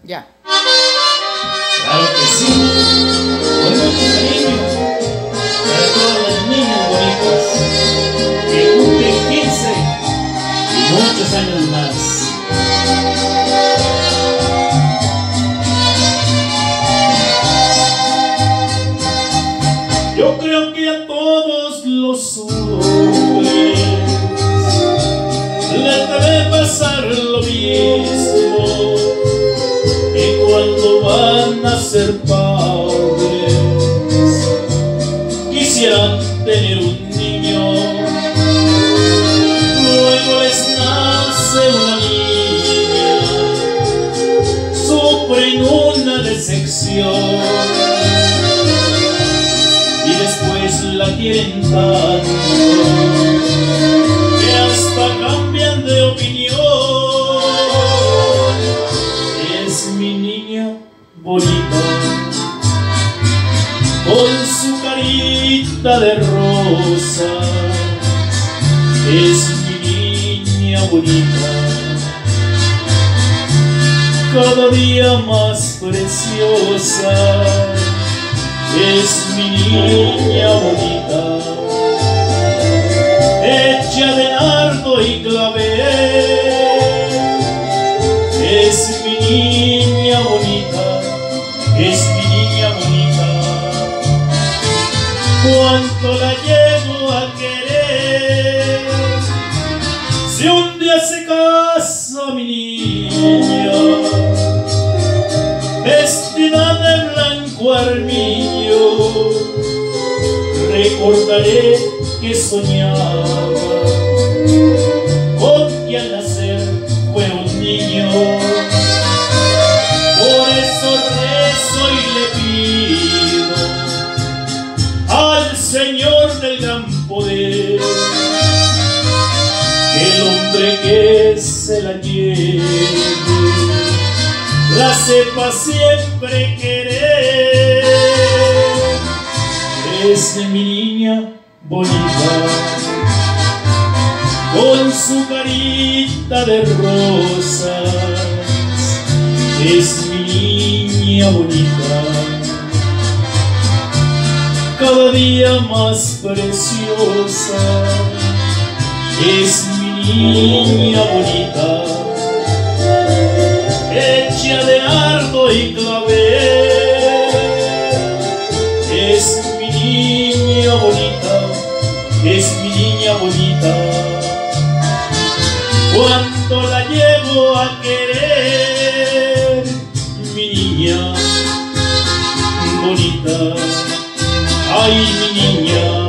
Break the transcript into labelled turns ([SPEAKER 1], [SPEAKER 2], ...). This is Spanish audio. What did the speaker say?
[SPEAKER 1] Ya.
[SPEAKER 2] Claro que sí. Con mucho cariño para todas las niñas bonitas que cumplen 15 y muchos años más. Yo creo que a todos los hombres les debe pasar lo mismo, que cuando van a ser padres quisieran tener un niño. Luego les nace una niña, sufren una decepción y después la quieren tanto que hasta cambian de opinión. Es mi niña bonita, con su carita de rosa. Es mi niña bonita, cada día más preciosa. Es mi niña bonita, hecha de nardo y clavel. Es mi niña bonita, es mi niña bonita. Cuánto la llego a querer, si un día se casa mi niña, vestida de blanco armiño, recordaré que soñaba con que al nacer fue un niño. Por eso rezo y le pido al Señor del gran poder que el hombre que se la lleve la sepa siempre querer. Es mi niña bonita, con su carita de rosas. Es mi niña bonita, cada día más preciosa. Es mi niña bonita, hecha de nardo y clavel. Es mi niña bonita, es mi niña bonita. Cuánto la llevo a querer, mi niña bonita. Ay, mi niña